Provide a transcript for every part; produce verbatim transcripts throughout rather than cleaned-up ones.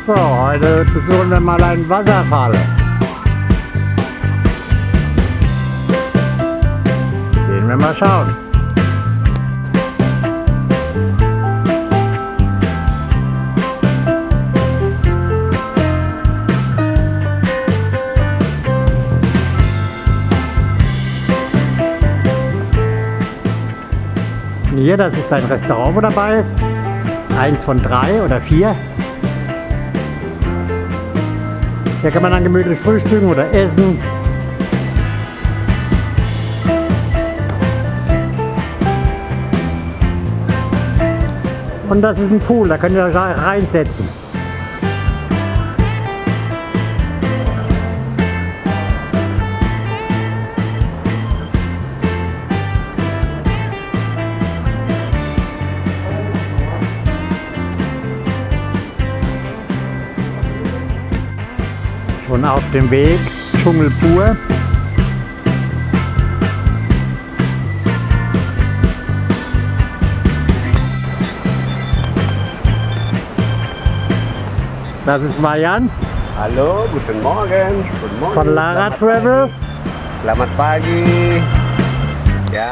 So, heute besuchen wir mal einen Wasserfall. Gehen wir mal schauen. Hier, das ist ein Restaurant, wo dabei ist. Eins von drei oder vier. Hier kann man dann gemütlich frühstücken oder essen. Und das ist ein Pool, da könnt ihr euch reinsetzen. Schon auf dem Weg, Dschungel pur. Das ist Marian. Halo, guten Morgen. Guten Morgen. Von Lara Travel. Selamat pagi. Ja.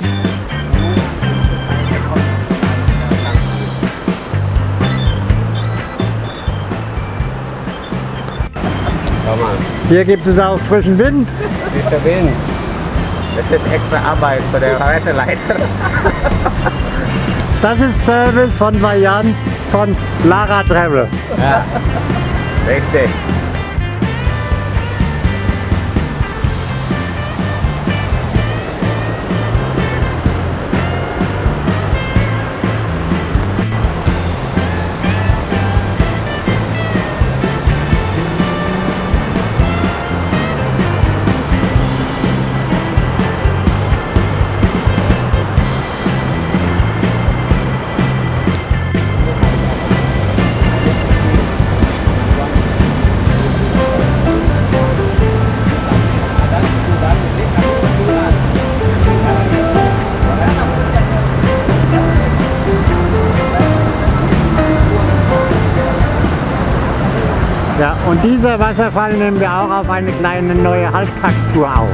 Hier gibt es auch frischen Wind. Frischer Wind. Das ist extra Arbeit für den Reiseleiter. Das ist Service von Marian von Lara Travel. Ja, richtig. Ja, und dieser Wasserfall nehmen wir auch auf eine kleine neue Halbtagstour auf.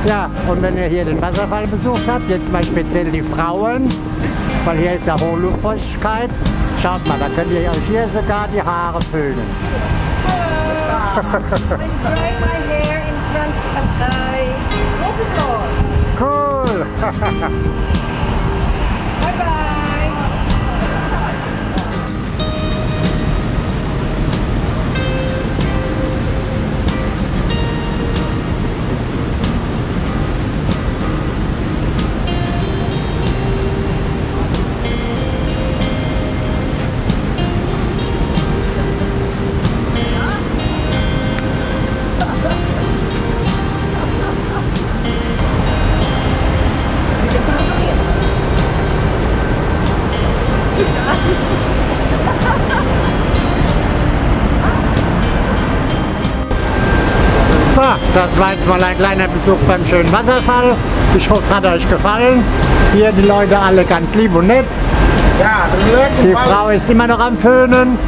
Ja, und wenn ihr hier den Wasserfall besucht habt, jetzt mal speziell die Frauen, weil hier ist ja hohe Luftfeuchtigkeit. Schaut mal, da könnt ihr euch hier sogar die Haare föhnen. I'm drying my hair in front of the waterfall. Cool! Bye bye. So, das war jetzt mal ein kleiner Besuch beim schönen Wasserfall. Ich hoffe, es hat euch gefallen. Hier die Leute alle ganz lieb und nett. Ja, Die Frau ist immer noch am Föhnen.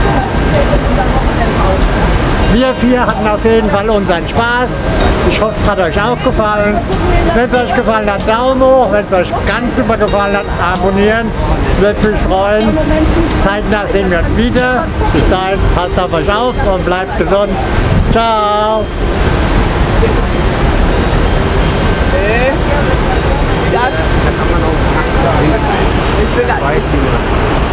Wir vier hatten auf jeden Fall unseren Spaß. Ich hoffe, es hat euch auch gefallen. Wenn es euch gefallen hat, Daumen hoch. Wenn es euch ganz super gefallen hat, abonnieren. Würde mich freuen. Zeitnah sehen wir uns wieder. Bis dahin, passt auf euch auf und bleibt gesund. Ciao. Das. Ich will das.